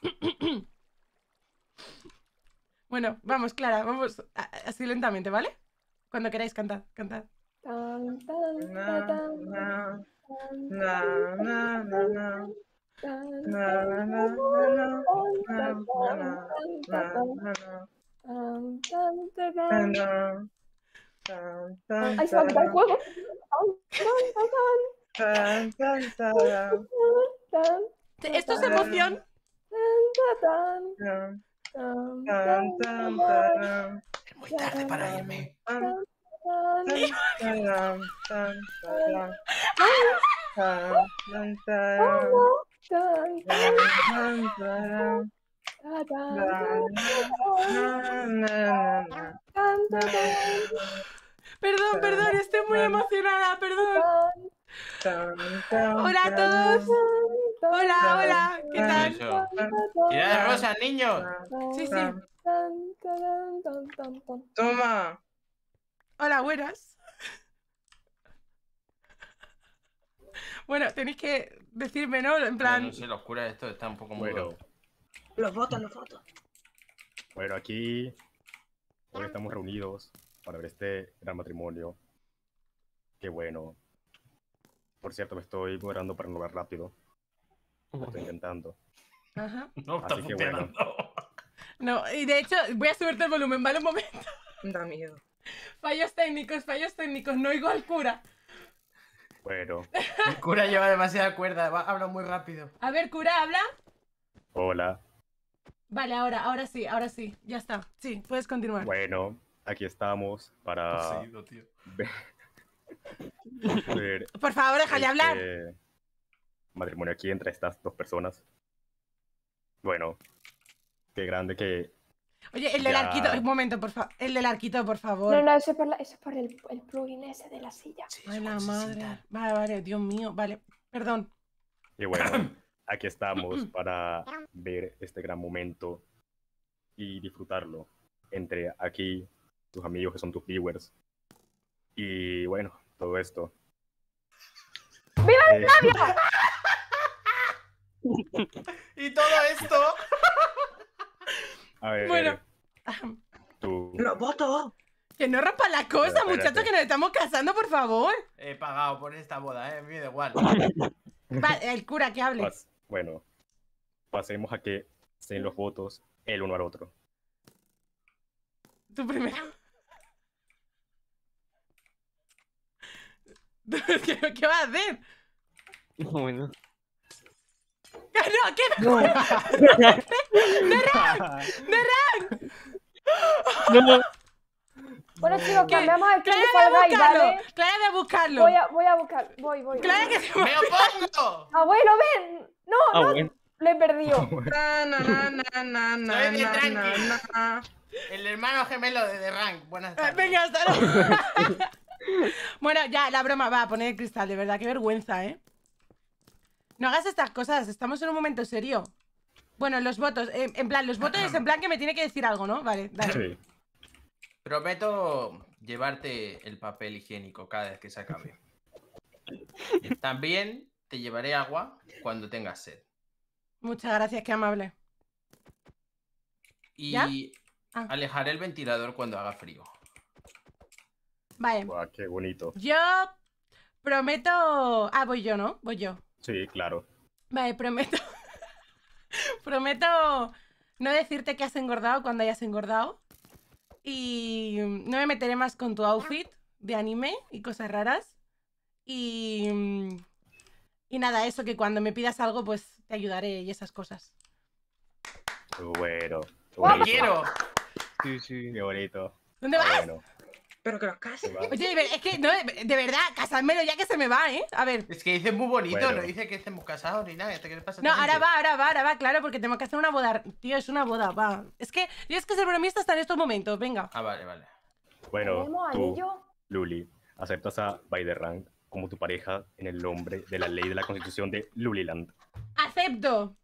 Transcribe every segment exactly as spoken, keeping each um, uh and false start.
Bueno, vamos, Clara, vamos a- así lentamente, ¿vale? Cuando queráis cantar, cantad. Tan, tan, Na, ta, tan, na, tan, na, na, na, na. tan, Na, tan, na, na, na, ta, na, tan, na, ta, na, tan, na, na, tan, tan, ta, na, tan. na. Tan, tan, Ay, se va a quitar el taran, juego. Tan, tan, tan, tan, ta, taran, tan, tan, Esto es ta, emoción. tan, tan, tan, tan, tan, tan, ta, taran, Es muy tarde para tan, irme. tan, tan, tan, taran, tan, taran, tan, tan, taran, tan, tan, tan, taran, ta, tan, na, na, na, tan, na, Perdón, perdón, estoy muy emocionada, perdón. tan, tan, Hola a taran, todos. Hola, hola, ¿qué ¿Qué tal? es eso? ¡Tirad rosas, niños! Sí, sí. Toma. Hola, buenas. Bueno, tenéis que decirme, ¿no? En No, plan... no sé, los curas esto está un poco Bueno, mudo. Los votos, los votos. bueno, aquí hoy estamos reunidos para ver este gran matrimonio. Qué bueno. Por cierto, me estoy moderando para no hablar rápido. Lo estoy intentando. Ajá. No está Así que bueno. funcionando. No, y de hecho, voy a subirte el volumen, ¿vale? Un momento. Da miedo. Fallos técnicos, fallos técnicos, no oigo al cura. Bueno, El cura lleva demasiada cuerda, va- habla muy rápido. A ver, cura, ¿habla? hola. Vale, ahora, ahora sí, ahora sí, ya está. Sí, puedes continuar. Bueno, aquí estamos para Poseído, tío. ver, ver Por favor, déjale hablar. este matrimonio aquí entre estas dos personas. Bueno, qué grande que... Oye, el del Ya. arquito, un momento, por favor. El del arquito, por favor. No, no, eso es por, la- eso es por el, el plugin ese de la silla. Sí, Ay, eso la cuando se madre. sientan. Vale, vale, Dios mío, vale. Perdón. Y bueno, aquí estamos para ver este gran momento y disfrutarlo entre aquí, tus amigos que son tus viewers. Y bueno, todo esto. ¡Viva Eh, Y todo esto. a ver, Bueno. tú. Los votos. Que no rompan las cosas, Pero espérate. muchachos, que nos estamos casando, por favor. He pagado por esta boda, eh. A mí me da igual. Va, el cura que hable. Pas- bueno, pasemos a que se den los votos el uno al otro. Tú primero. ¿Qué, qué vas a hacer? Bueno. ¡No! ¿Qué? No. ¡No! No. Bueno, chicos, ¿Qué? cambiamos el ¡Clara, clip ve a Fall Guys, buscarlo! ¿vale? ¡Clara, ve a buscarlo! Voy a, voy a buscar, voy, voy. ¡Clara, que se ¡Me opongo! Abuelo, ven. No, Ah, no, bueno. le he perdido. Na, na, na, na, na, na, Soy de na, tranqui. na, na. El hermano gemelo de The Rank. Buenas Eh, tardes. Venga, hasta luego. Bueno, ya, la broma, va a poner el cristal, de verdad, qué vergüenza, ¿eh? No hagas estas cosas, estamos en un momento serio. Bueno, los votos, eh, en plan, los votos es en plan que me tiene que decir algo, ¿no? Vale, dale. Sí. Prometo llevarte el papel higiénico cada vez que se acabe. También te llevaré agua cuando tengas sed. Muchas gracias, qué amable. Y ¿Ya? Ah. alejaré el ventilador cuando haga frío. Vale, Guau, qué bonito. yo prometo... Ah, voy yo, ¿no? Voy yo. Sí, claro. Vale, prometo... prometo no decirte que has engordado cuando hayas engordado. Y no me meteré más con tu outfit de anime y cosas raras. Y... Y nada, eso, que cuando me pidas algo, pues te ayudaré y esas cosas. Bueno. Qué ¡Te bonito. quiero! Sí, sí. Qué bonito. ¿Dónde Ah, vas? bueno, Pero que los cases. se va. Oye, de ver- es que, no, de, de verdad, casármelo ya que se me va, ¿eh? A ver. Es que dice muy bonito, Bueno. no dice que estemos casados ni nada. ¿Qué le pasa a No, esta ahora gente? va, ahora va, ahora va, claro, porque tenemos que hacer una boda. Tío, es una boda, va. Es que, yo es que ser bromista hasta en estos momentos, venga. Ah, vale, vale. Bueno, ¿Tenemos tú, anillo? Luli, aceptas a Baiderrank como tu pareja en el nombre de la ley de la constitución de Luliland. ¡Acepto!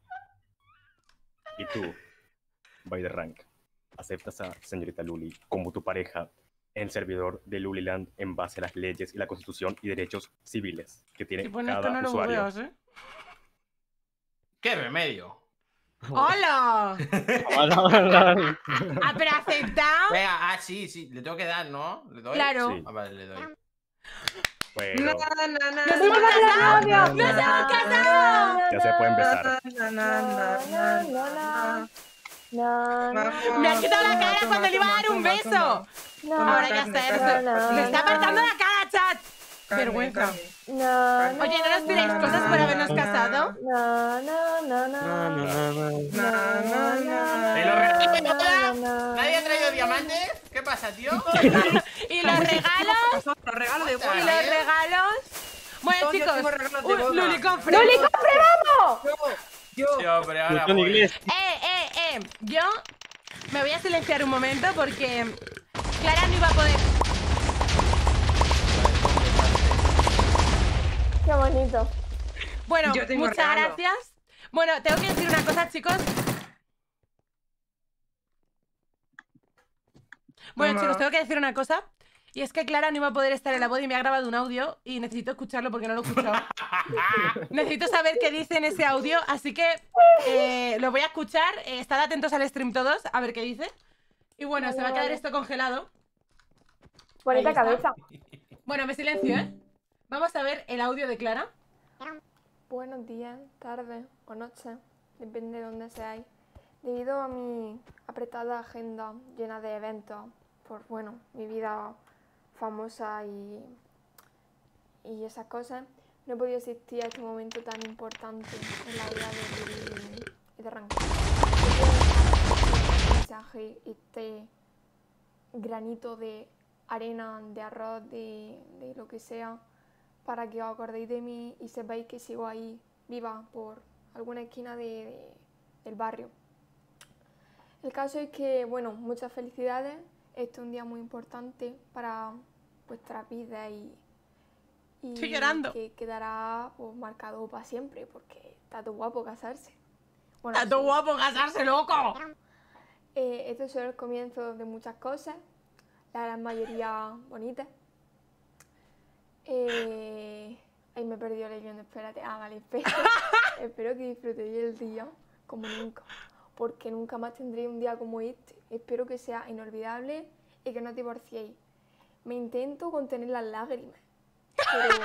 Y tú, Baiderrank, aceptas a señorita Luli como tu pareja en el servidor de Luliland en base a las leyes y la constitución y derechos civiles que tiene Si pones cada esto no lo usuario. veas, ¿eh? ¡Qué remedio! ¡Hola! Hola, hola. Ah, pero aceptado. Venga, ah, sí, sí, le tengo que dar, ¿no? ¿Le doy? Claro. Sí. Ah, vale, le doy. Bueno, Na, na, na, ¡Nos na, hemos na, casado! na, ¡Nos na, hemos na, casado! ya se pueden besar. na, na, na, na, na, Na, na, na. Me ha quitado la cara Toma, cuando le iba a dar toma, un toma, beso. toma. na, Ahora ya carne, está, carne, esto. Le está na, apartando la cara, chat. Carne, Vergüenza. carne. na, Oye, ¿no nos tiráis na, cosas por na, habernos na, casado? na, na, na, Na, na, na. na, na. Na, na, na, ¿Me lo na. regalas? ¿Nadie ha traído diamantes? ¿Qué pasa, tío? Y los regalos. Los regalos de Y boda. los regalos. Bueno, Todos yo chicos. tengo regalos de Un boda. lulicofre. ¡Luli, cofre, vamos! Yo, Sí, hombre, ahora Botón voy. inglés. Eh, eh, eh. Yo me voy a silenciar un momento porque Clara no iba a poder. Qué bonito. Bueno, Yo tengo muchas regalo. gracias. Bueno, tengo que decir una cosa, chicos. Bueno, Mamá. chicos, tengo que decir una cosa. Y es que Clara no iba a poder estar en la boda y me ha grabado un audio y necesito escucharlo porque no lo he escuchado. Necesito saber qué dice en ese audio, así que eh, lo voy a escuchar. Eh, estad atentos al stream todos, a ver qué dice. Y bueno, Vale, se va a quedar vale. esto congelado. Bonita Ahí está. cabeza. Bueno, me silencio, ¿eh? Vamos a ver el audio de Clara. Buenos días, tardes o noches, depende de dónde seáis. Debido a mi apretada agenda llena de eventos, por bueno, mi vida famosa y, y esas cosas, no he podido asistir a este momento tan importante en la vida de Lili y de arrancar. Este mensaje, este granito de arena, de arroz, de, de lo que sea, para que os acordéis de mí y sepáis que sigo ahí, viva, por alguna esquina de, de- del barrio. El caso es que, bueno, muchas felicidades. Este es un día muy importante para vuestras vidas y, y Estoy llorando. que quedará pues, marcado para siempre, porque está todo guapo casarse. Bueno, ¡Está todo sí. guapo casarse, loco! Eh, esto es solo el comienzo de muchas cosas, la gran mayoría bonitas. Eh... Ay, me he perdido leyendo, espérate. Ah, vale, espero, espero que disfrutéis el día como nunca, porque nunca más tendréis un día como este. Espero que sea inolvidable y que no os divorciéis. Me intento contener las lágrimas, pero,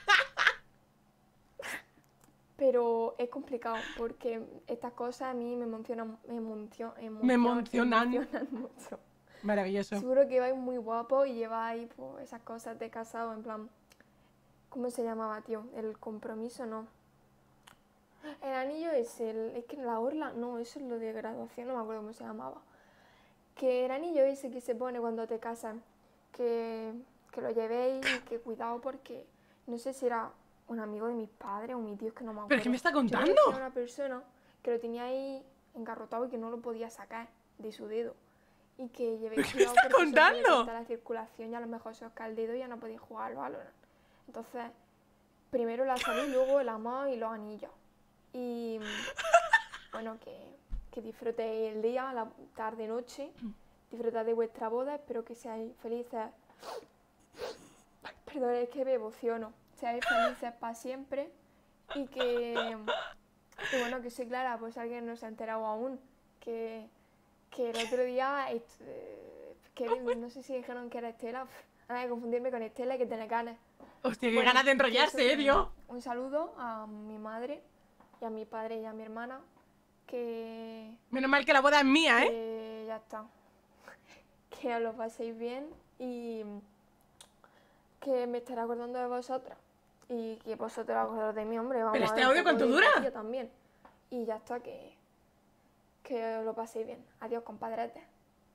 pero es complicado, porque estas cosas a mí me emocionan, me emocio- Me emocionan, emocionan. emocionan mucho. Maravilloso. Seguro que vais muy guapo y lleváis pues, esas cosas de casado, en plan, ¿cómo se llamaba, tío? El compromiso, no. El anillo es el, es que la orla, no, eso es lo de graduación, no me acuerdo cómo se llamaba. Que el anillo ese que se pone cuando te casas, que, que lo llevéis y que cuidado porque no sé si era un amigo de mis padres o mi tío, es que no me acuerdo. ¿Pero qué me está Yo creo que contando? era una persona que lo tenía ahí engarrotado y que no lo podía sacar de su dedo. Y que llevéis ¿Pero qué me cuidado está porque eso puede contando? cortar la circulación y a lo mejor se os cae el dedo y ya no podéis jugar al Valorant. Entonces, primero la salud, luego el amor y los anillos. Y bueno, que, que disfrutéis el día, la tarde, noche. Disfrutad de vuestra boda, espero que seáis felices. Perdón, es que me emociono. Seáis felices para siempre. Y que, y bueno, que soy Clara, pues alguien no se ha enterado aún. Que, que el otro día, este, que no sé si dijeron que era Estela. Nada de confundirme con Estela y que tiene ganas. Hostia, qué Bueno, ganas de eso, enrollarse, que ¿eh, tío? Un saludo a mi madre y a mi padre y a mi hermana. Que, Menos mal que la boda es mía, ¿eh? que ya está. Que os lo paséis bien y que me estaré acordando de vosotras. Y que vosotros acordaros de mí, hombre. Vamos ¿Pero a este ver un audio poco cuánto de dura? cotillo también. Y ya está, que, que os lo paséis bien. Adiós, compadretes.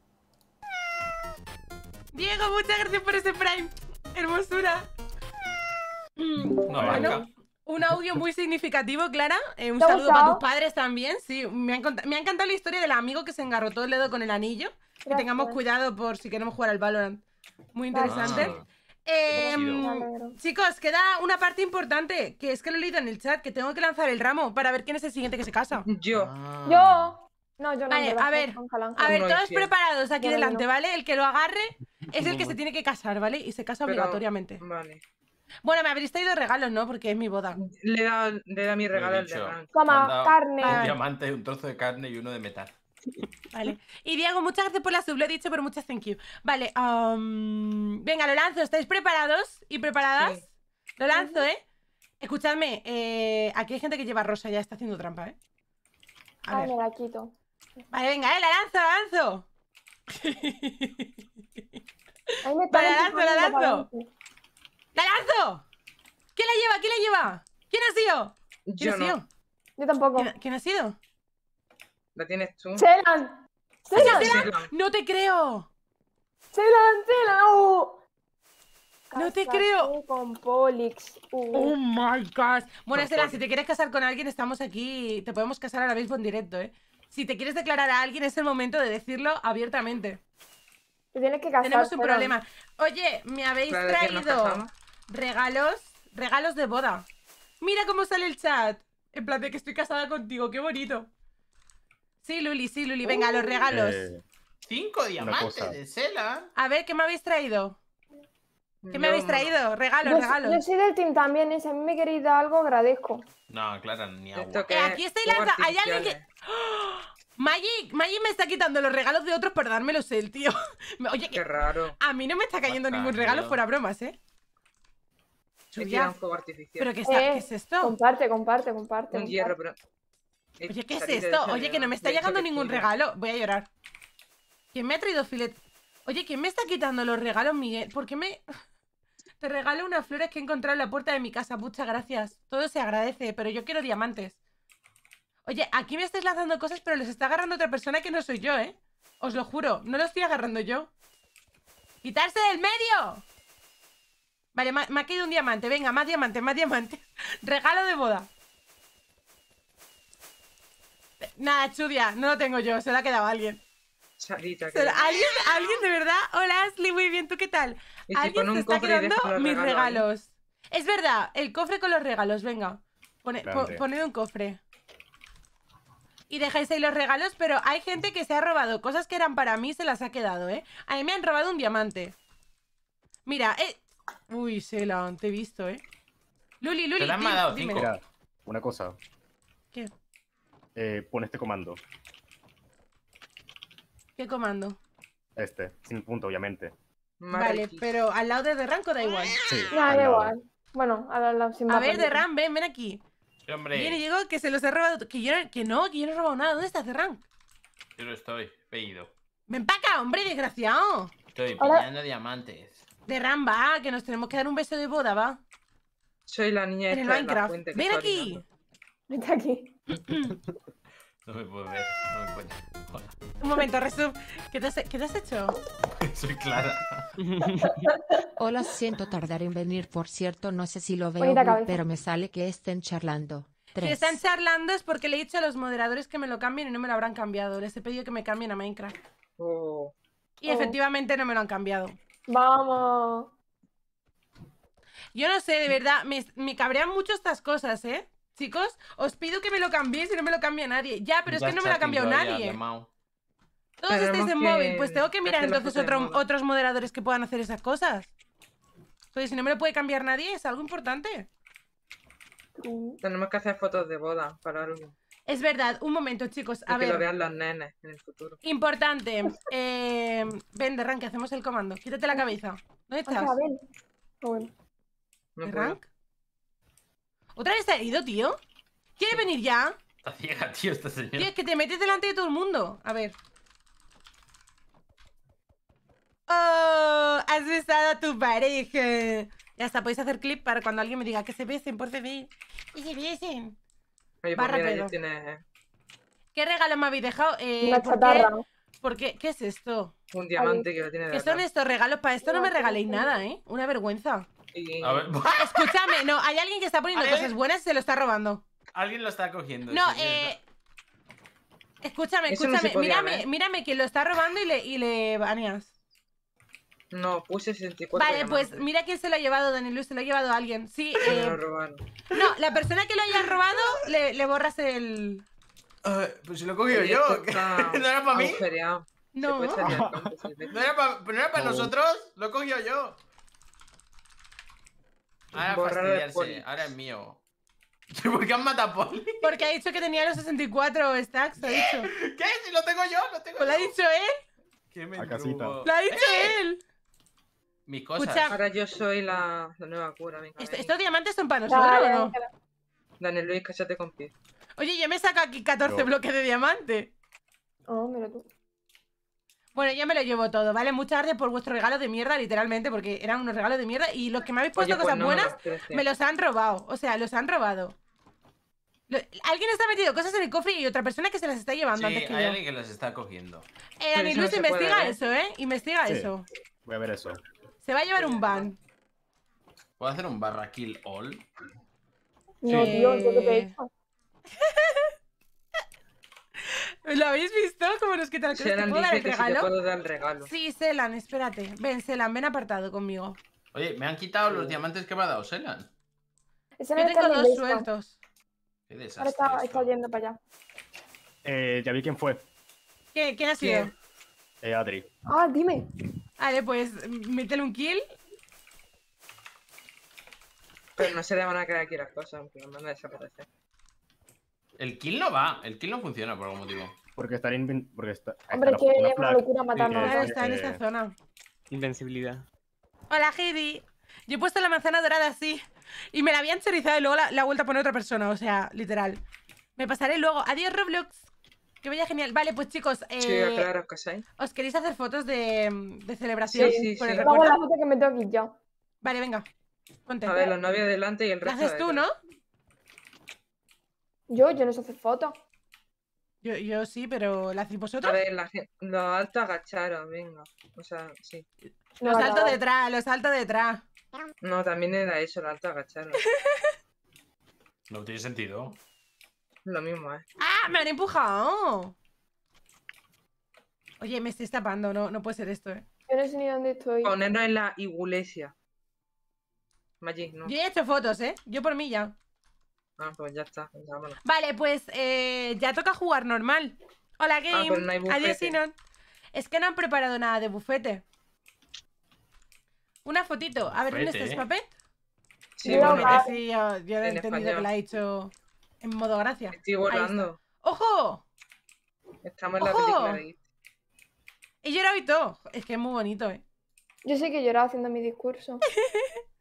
Diego, muchas gracias por ese prime. Hermosura. Mm, No, bueno, banca. un audio muy significativo, Clara. Eh, un ¿Te ha saludo para gustado? tus padres también. Sí, me ha, encont- me ha encantado la historia del amigo que se engarrotó el dedo con el anillo. Que tengamos Gracias. cuidado por si queremos jugar al Valorant. Muy interesante. Ah. Eh, Chido. Me alegro. chicos, queda una parte importante, que es que lo he leído en el chat, que tengo que lanzar el ramo para ver quién es el siguiente que se casa. Yo. Ah. Yo. No, yo no. Vale, en verdad, a ver, Ángel, Ángel. A ver, No, todos infiel. preparados aquí Yo no, delante, yo no. ¿vale? El que lo agarre es el que se tiene que casar, ¿vale? Y se casa Pero- obligatoriamente. Vale. Bueno, me habréis traído regalos, ¿no? Porque es mi boda. Le he dado, le he dado mi Lo he regalo al de dicho. Rank. Me han Toma, dado carne. Vale. Un diamante, un trozo de carne y uno de metal. Vale. Y Diego, muchas gracias por la sub, lo he dicho, pero muchas thank you. Vale, um, venga, lo lanzo. ¿Estáis preparados y preparadas? Sí. Lo lanzo, ¿eh? Escuchadme, eh, aquí hay gente que lleva rosa, ya está haciendo trampa, ¿eh? A Ay, ver. me la quito. Vale, venga, ¿eh? La lanzo, la lanzo. Ahí me Vale, están la lanzo, la empujando para lanzo. adelante. ¡La lanzo! ¿Quién la lleva? ¿Quién la lleva? ¿Quién ha sido? ¿Quién Yo ha sido? no. Yo tampoco. ¿Quién, quién ha sido? ¿La tienes tú? ¡Celan! ¡Celan! Celan. ¡No te creo! ¡Celan! ¡Celan! ¡Uh! No te Cásate creo. con Polix. Uh. ¡Oh, my God! Bueno, Con Sela, Poli. si te quieres casar con alguien, estamos aquí. Te podemos casar ahora mismo en directo, ¿eh? Si te quieres declarar a alguien, es el momento de decirlo abiertamente. Te tienes que casar. Tenemos un Celan. problema. Oye, me habéis Claro, que nos traído casamos. regalos, regalos de boda. Mira cómo sale el chat. En plan de que estoy casada contigo, qué bonito. Sí, Luli, sí, Luli. Venga, los regalos. Eh, Cinco diamantes cosa. de Sela. A ver, ¿qué me habéis traído? ¿Qué me Yo habéis no. traído? Regalos, Yo, regalos. yo soy del team también, ¿eh? Si a mí me queréis dar algo, agradezco. No, Clara, ni agua. Esto que Eh, es aquí estoy fuegos lanza- hay alguien que- artificiales. Magic, Magic me está quitando los regalos de otros por dármelos él, tío. Oye, Qué que raro. a mí no me está cayendo Bacán, ningún regalo tío. fuera bromas, ¿eh? Es que Chuya. era un fuego artificial. ¿Pero qué, está- Eh, qué es esto? Comparte, comparte, comparte. Un comparte. hierro, pero... Oye, ¿qué es Salir de esto? ese Oye, que no me está de hecho llegando que ningún tuyo. regalo. Voy a llorar. ¿Quién me ha traído filet? Oye, ¿quién me está quitando los regalos, Miguel? ¿Por qué me...? Te regalo unas flores que he encontrado en la puerta de mi casa. Muchas gracias. Todo se agradece, pero yo quiero diamantes. Oye, aquí me estáis lanzando cosas, pero les está agarrando otra persona que no soy yo, ¿eh? Os lo juro, no lo estoy agarrando yo. ¡Quitarse del medio! Vale, me ha, me ha caído un diamante. Venga, más diamantes, más diamantes. Regalo de boda. Nada, Chudia, no lo tengo yo, se lo ha quedado alguien. Sarita, Se que... lo- ¿Alguien, ¿Alguien de verdad? Hola, Ashley, muy bien, ¿tú qué tal? Y si Alguien pone se un está cofre y quedando deja los mis regalos ahí. regalos. Es verdad, el cofre con los regalos, venga. Pone, po- Grande. poned un cofre. Y dejáis ahí los regalos, pero hay gente que se ha robado cosas que eran para mí, se las ha quedado, ¿eh? A mí me han robado un diamante. Mira, eh... Uy, Sela, te he visto, ¿eh? Luli, Luli, Sela me ha di- dado dime. cinco. Mira, una cosa. ¿Qué? Eh, pon este comando. ¿Qué comando? Este, sin punto, obviamente. Vale, Marrakech. pero al lado de The Rank o da igual. Sí. Ya, al da lado. igual. Bueno, a la, sin A más ver, The política. Rank, ven, ven aquí. Sí, hombre, Viene, llegó, que se los he robado. Que yo, que no, que yo no he robado nada. ¿Dónde está The Rank? yo no estoy, pedido. Ven para acá, hombre, desgraciado. Estoy Hola. pillando diamantes. The Rank, va, que nos tenemos que dar un beso de boda, va. Soy la niña En el esta de la Minecraft. fuente que Ven está aquí. orinando. Vete aquí. No me puedo ver, no me encuentro. Hola. Un momento, Resub. ¿Qué te has, qué te has hecho? Soy Clara. Hola, siento tardar en venir, por cierto, no sé si lo veo, Bonita blue, cabeza. pero me sale que estén charlando. Si Tres. están charlando es porque le he dicho a los moderadores que me lo cambien y no me lo habrán cambiado. Les he pedido que me cambien a Minecraft. Oh, Y Oh. efectivamente no me lo han cambiado. Vamos. Yo no sé, de verdad, me, me cabrean mucho estas cosas, ¿eh? Chicos, os pido que me lo cambiéis y no me lo cambia nadie. Ya, pero es Ya que no me lo ha chatting cambiado lo haya nadie. llamado. Todos Tenemos estáis en que móvil, pues tengo que mirar hacer la entonces foto de otro- moda. otros moderadores que puedan hacer esas cosas. Porque si no me lo puede cambiar nadie, es algo importante. tenemos que hacer fotos de boda para algo. Es verdad, un momento, chicos. Y A que lo ver, vean los nenes en el futuro. importante. Eh, ven, de rank, hacemos el comando. Quítate la cabeza. ¿Dónde O sea, estás? ven. Ah, bueno. No ¿De puedo. rank? ¿Otra vez se ha ido, tío? ¿Quiere venir ya? Está ciega, tío, esta Tío, señora. es que te metes delante de todo el mundo. A ver. ¡Oh! Has besado a tu pareja. Ya está, podéis hacer clip para cuando alguien me diga que se besen, por favor. Que se besen. Oye, Va pues mira, rápido. ya tiene ¿Qué regalo me habéis dejado? Eh, Una ¿por qué? chatarra. ¿Por qué? ¿Qué es esto? un diamante que lo tiene de ¿Qué son verdad. estos regalos? Para esto no me regaléis nada, ¿eh? Una vergüenza. Y- A ver, Escúchame, no, hay alguien que está poniendo A ver. cosas buenas y se lo está robando. alguien lo está cogiendo. No, sí, eh... Escúchame, Eso no se escúchame, podía mírame, ver. mírame que lo está robando y le, y le baneas. No, puse sesenta y cuatro Vale, pues diamantes. mira quién se lo ha llevado, Daniel, se lo ha llevado a alguien. Sí, Me eh, lo robaron. no, la persona que lo haya robado, le, le borras el... Ah, pues si lo he cogido Oye, yo. esto está ¿No era para mí? agujereado. Se No. puede echar del campo, si ves. ¿No era para, ¿no era para No. nosotros? Lo he cogido yo. Ahora Borrar el fastidiarse, poli. ahora es mío. ¿Por qué han matado a Poli? Porque ha dicho que tenía los sesenta y cuatro stacks, ha dicho. ¿Qué? Si lo tengo yo, lo tengo Pues lo ha yo. dicho él. ¿Qué me A casita. truco? Lo ha dicho ¡Eh! él. Mis cosas. Escucha. Ahora yo soy la, la nueva cura, venga. Est- venga. ¿Estos diamantes son para nosotros Dale, o no? Ángela. Daniel Luis, cállate con pie. Oye, yo me saco aquí catorce Yo. bloques de diamante. Oh, mira tú. Bueno, ya me lo llevo todo, ¿vale? Muchas gracias por vuestros regalos de mierda, literalmente, porque eran unos regalos de mierda. Y los que me habéis puesto Oye, pues cosas no me buenas, los crece. me los han robado. O sea, los han robado. Lo- Alguien está metido cosas en el cofre y otra persona que se las está Sí, llevando antes que hay yo. alguien que los está cogiendo. Eh, Dani eso no Luis, se puede investiga ver. eso, ¿eh? Investiga Sí. eso. Voy a ver eso. Se va a llevar un ban. ¿Puedo hacer un barra kill all? No, Sí. tío, ¿yo qué te he hecho? ¿Lo habéis visto? ¿Cómo nos quitan el ¿Te Selan puedo dar dice el que si te regalo? puedo dar el regalo. Sí, Selan, espérate. Ven, Selan, ven apartado conmigo. Oye, me han quitado los diamantes que me ha dado Selan. Ese no Yo es tengo Carly dos Baseball. sueltos. Qué Ahora desastre. está, esto. está yendo para allá. Eh, ya vi quién fue. ¿Qué- ¿Quién ha sido? ¿Quién? Eh, Adri. Ah, dime. Vale, pues métele un kill. Pero no se le van a quedar aquí las cosas, aunque nos van a desaparecer. El kill no va, el kill no funciona por algún motivo. Porque estar in... Porque está... Hombre, está que una es una flag locura que- matarnos. Claro, ¿no? está en eh, esta zona. Invencibilidad. Hola, Heidi. Yo he puesto la manzana dorada así. Y me la habían chorizado y luego la, la he vuelto a poner otra persona. O sea, literal. Me pasaré luego. Adiós, Roblox. Que vaya genial. Vale, pues chicos, eh, Sí, claro, ¿os casáis? ¿os queréis hacer fotos de, de celebración? Sí, sí, por el sí. Luego recuerdo? la foto que me tengo aquí yo. Vale, venga. Ponte. A ver, los novios delante y el ¿La resto haces tú, no? detrás. Yo, yo no sé hacer fotos. Yo, yo sí, pero ¿la hacéis vosotros? A ver, la gente, los altos agacharon, venga. O sea, sí. No, Los no, salto no. detrás, los salto detrás. No, también era eso, los altos agacharon. No tiene sentido. Lo mismo, ¿eh? ¡Ah! ¡Me han empujado! Oye, me estoy tapando, no, no puede ser esto, eh. Yo no sé ni dónde estoy. Ponernos en la iglesia. Magic, ¿no? Yo ya he hecho fotos, ¿eh? Yo por mí ya. Ah, pues ya está, venga, vámonos. Vale, pues eh, ya toca jugar normal. Hola, Game. pero no hay bufete. Adiós, Sinon. Es que no han preparado nada de bufete. Una fotito. A ver, ¿dónde está Bufete, ese papel? Sí, Yo, bueno, va. Sí, yo, yo he En entendido español. que la ha hecho en modo gracia. estoy volando. ¡Ojo! Estamos en la ¡Ojo! película de It. He llorado y todo. Es que es muy bonito, ¿eh? Yo sé que lloraba haciendo mi discurso.